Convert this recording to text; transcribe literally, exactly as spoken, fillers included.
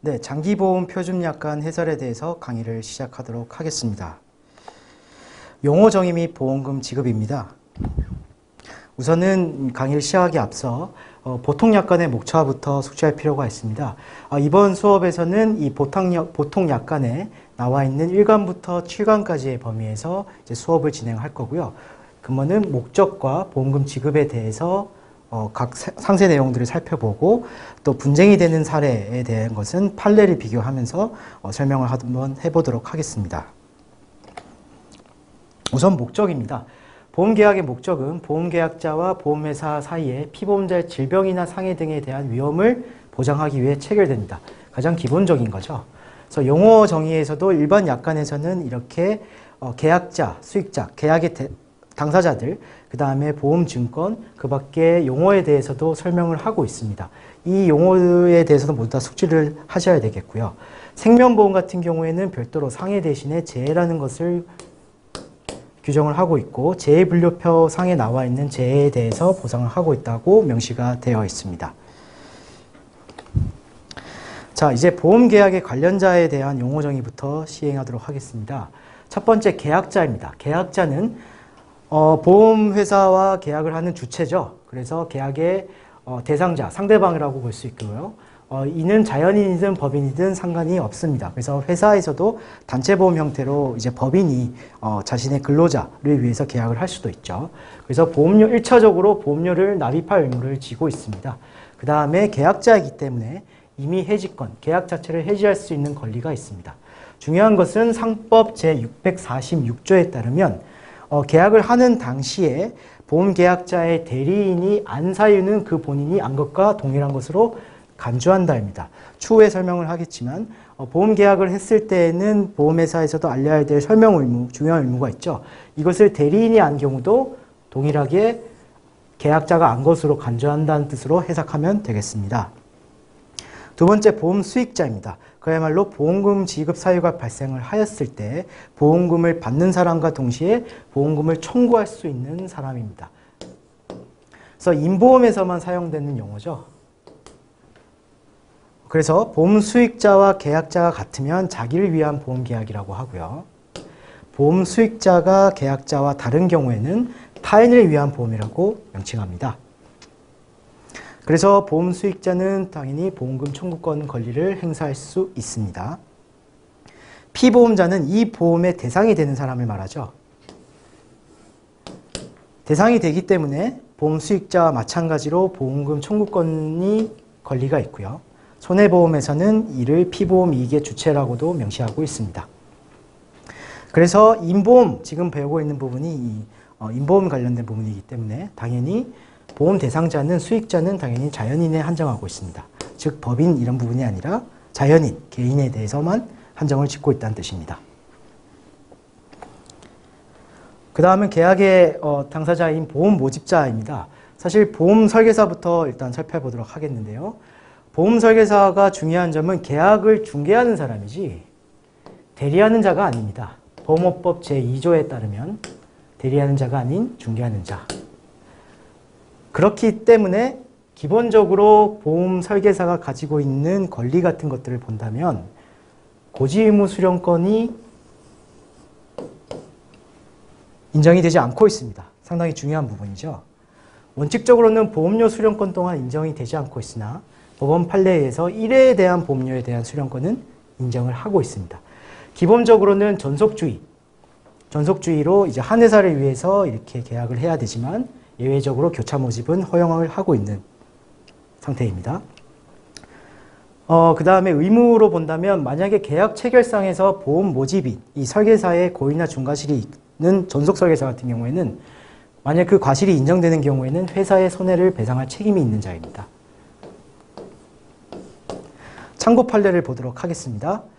네, 장기보험 표준약관 해설에 대해서 강의를 시작하도록 하겠습니다. 용어 정의 및 보험금 지급입니다. 우선은 강의를 시작하기 앞서 어, 보통약관의 목차부터 숙지할 필요가 있습니다. 어, 이번 수업에서는 이 보통약, 보통약관에 나와 있는 일 강부터 칠 강까지의 범위에서 이제 수업을 진행할 거고요. 근무는 목적과 보험금 지급에 대해서 어, 각 상세 내용들을 살펴보고 또 분쟁이 되는 사례에 대한 것은 판례를 비교하면서 어, 설명을 한번 해보도록 하겠습니다. 우선 목적입니다. 보험계약의 목적은 보험계약자와 보험회사 사이에 피보험자의 질병이나 상해 등에 대한 위험을 보장하기 위해 체결됩니다. 가장 기본적인 거죠. 그래서 용어 정의에서도 일반 약관에서는 이렇게 어, 계약자, 수익자, 계약의 대, 당사자들, 그 다음에 보험증권, 그 밖에 용어에 대해서도 설명을 하고 있습니다. 이 용어에 대해서도 모두 다 숙지를 하셔야 되겠고요. 생명보험 같은 경우에는 별도로 상해 대신에 재해라는 것을 규정을 하고 있고 재해분류표 상에 나와 있는 재해에 대해서 보상을 하고 있다고 명시가 되어 있습니다. 자, 이제 보험계약의 관련자에 대한 용어 정의부터 시행하도록 하겠습니다. 첫 번째 계약자입니다. 계약자는 어, 보험회사와 계약을 하는 주체죠. 그래서 계약의 어, 대상자, 상대방이라고 볼 수 있고요. 어, 이는 자연인이든 법인이든 상관이 없습니다. 그래서 회사에서도 단체보험 형태로 이제 법인이 어, 자신의 근로자를 위해서 계약을 할 수도 있죠. 그래서 보험료, 일 차적으로 보험료를 납입할 의무를 지고 있습니다. 그 다음에 계약자이기 때문에 이미 해지권, 계약 자체를 해지할 수 있는 권리가 있습니다. 중요한 것은 상법 제육백사십육 조에 따르면 어, 계약을 하는 당시에 보험계약자의 대리인이 안 사유는 그 본인이 안 것과 동일한 것으로 간주한다입니다. 추후에 설명을 하겠지만 어, 보험계약을 했을 때에는 보험회사에서도 알려야 될 설명 의무, 중요한 의무가 있죠. 이것을 대리인이 안 경우도 동일하게 계약자가 안 것으로 간주한다는 뜻으로 해석하면 되겠습니다. 두 번째, 보험 수익자입니다. 그야말로 보험금 지급 사유가 발생을 하였을 때 보험금을 받는 사람과 동시에 보험금을 청구할 수 있는 사람입니다. 그래서 임보험에서만 사용되는 용어죠. 그래서 보험 수익자와 계약자가 같으면 자기를 위한 보험계약이라고 하고요. 보험 수익자가 계약자와 다른 경우에는 타인을 위한 보험이라고 명칭합니다. 그래서 보험 수익자는 당연히 보험금 청구권 권리를 행사할 수 있습니다. 피보험자는 이 보험의 대상이 되는 사람을 말하죠. 대상이 되기 때문에 보험 수익자와 마찬가지로 보험금 청구권이 권리가 있고요. 손해보험에서는 이를 피보험 이익의 주체라고도 명시하고 있습니다. 그래서 임보험, 지금 배우고 있는 부분이 이 임보험 관련된 부분이기 때문에 당연히 보험 대상자는 수익자는 당연히 자연인에 한정하고 있습니다. 즉 법인 이런 부분이 아니라 자연인, 개인에 대해서만 한정을 짓고 있다는 뜻입니다. 그 다음은 계약의 어, 당사자인 보험 모집자입니다. 사실 보험 설계사부터 일단 살펴보도록 하겠는데요. 보험 설계사가 중요한 점은 계약을 중개하는 사람이지 대리하는 자가 아닙니다. 보험업법 제이 조에 따르면 대리하는 자가 아닌 중개하는 자. 그렇기 때문에 기본적으로 보험 설계사가 가지고 있는 권리 같은 것들을 본다면 고지의무 수령권이 인정이 되지 않고 있습니다. 상당히 중요한 부분이죠. 원칙적으로는 보험료 수령권 또한 인정이 되지 않고 있으나 법원 판례에 의해서 일회에 대한 보험료에 대한 수령권은 인정을 하고 있습니다. 기본적으로는 전속주의, 전속주의로 이제 한 회사를 위해서 이렇게 계약을 해야 되지만 예외적으로 교차 모집은 허용을 하고 있는 상태입니다. 어, 그 다음에 의무로 본다면 만약에 계약 체결상에서 보험 모집인 이 설계사의 고의나 중과실이 있는 전속 설계사 같은 경우에는 만약 그 과실이 인정되는 경우에는 회사의 손해를 배상할 책임이 있는 자입니다. 참고 판례를 보도록 하겠습니다.